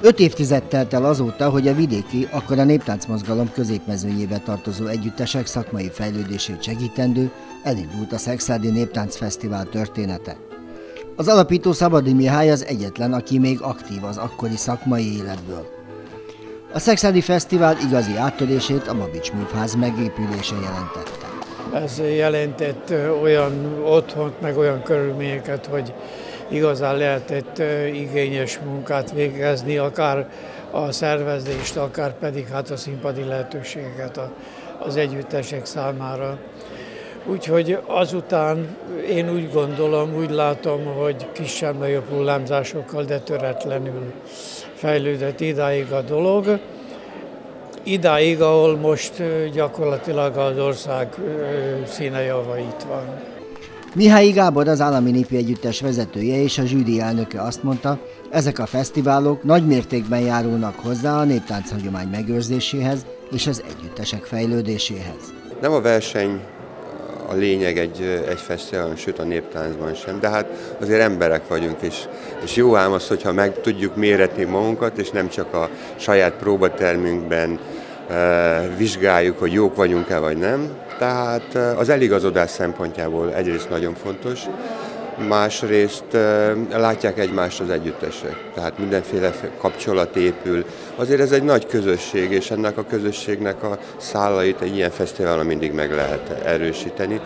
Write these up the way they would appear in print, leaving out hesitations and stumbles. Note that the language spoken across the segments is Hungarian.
5 évtized telt el azóta, hogy a vidéki, akkor a néptáncmozgalom középmezőnyébe tartozó együttesek szakmai fejlődését segítendő elindult a Szekszárdi Néptáncfesztivál története. Az alapító Szabadi Mihály az egyetlen, aki még aktív az akkori szakmai életből. A Szekszárdi Fesztivál igazi áttörését a Babics Műfház megépülése jelentette. Ez jelentett olyan otthont, meg olyan körülményeket, hogy igazán lehetett igényes munkát végezni, akár a szervezést, akár pedig hát a színpadi lehetőségeket az együttesek számára. Úgyhogy azután én úgy gondolom, úgy látom, hogy kisebb-nagyobb hullámzásokkal, de töretlenül fejlődött idáig a dolog. Idáig, ahol most gyakorlatilag az ország színejava itt van. Mihályi Gábor, az Állami Népi Együttes vezetője és a zsűri elnöke azt mondta, ezek a fesztiválok nagy mértékben járulnak hozzá a néptánc hagyomány megőrzéséhez és az együttesek fejlődéséhez. Nem a verseny a lényeg egy fesztiválon, sőt a néptáncban sem, de hát azért emberek vagyunk, és jó ám az, hogyha meg tudjuk méretni magunkat, és nem csak a saját próbatermünkben vizsgáljuk, hogy jók vagyunk-e vagy nem. Tehát az eligazodás szempontjából egyrészt nagyon fontos, másrészt látják egymást az együttesek, tehát mindenféle kapcsolat épül. Azért ez egy nagy közösség, és ennek a közösségnek a szálait egy ilyen fesztiválon mindig meg lehet erősíteni.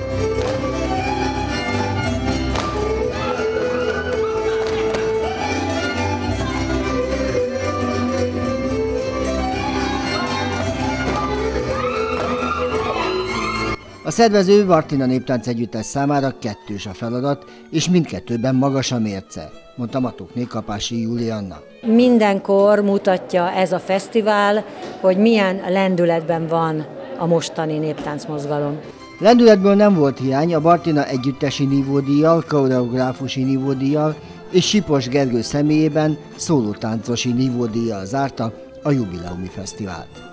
A szervező Vartina Néptánc Együttes számára kettős a feladat, és mindkettőben magas a mérce, mondta Matókné Kapási Julianna. Mindenkor mutatja ez a fesztivál, hogy milyen lendületben van a mostani néptáncmozgalom. Lendületből nem volt hiány, a Vartina együttesi nívódíjjal, koreográfusi nívódíjjal és Sipos Gergő személyében szólótáncosi nívódíjjal zárta a jubileumi fesztivált.